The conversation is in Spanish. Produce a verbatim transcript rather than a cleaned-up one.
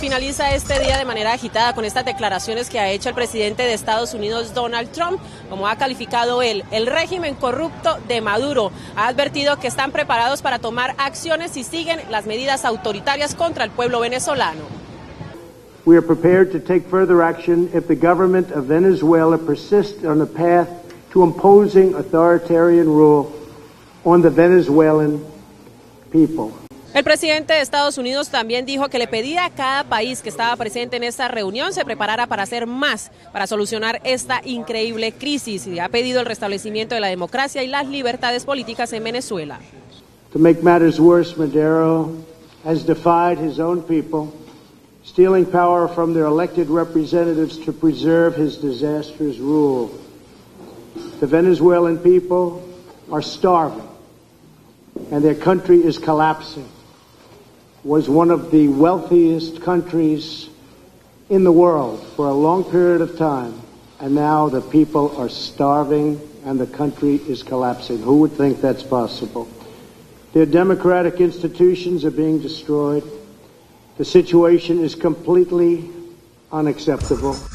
finaliza este día de manera agitada con estas declaraciones que ha hecho el presidente de Estados Unidos, Donald Trump, como ha calificado él, el régimen corrupto de Maduro. Ha advertido que están preparados para tomar acciones si siguen las medidas autoritarias contra el pueblo venezolano. We are prepared to take further action if the government of Venezuela persists on the path to imposing authoritarian rule on the Venezuelan people. El presidente de Estados Unidos también dijo que le pedía a cada país que estaba presente en esta reunión se preparara para hacer más para solucionar esta increíble crisis y ha pedido el restablecimiento de la democracia y las libertades políticas en Venezuela. To make matters worse, Maduro has defied his own people, stealing power from their elected representatives to preserve his disastrous rule. The Venezuelan people are starving and their country is collapsing. Was one of the wealthiest countries in the world for a long period of time, and now the people are starving and the country is collapsing. Who would think that's possible? Their democratic institutions are being destroyed. The situation is completely unacceptable.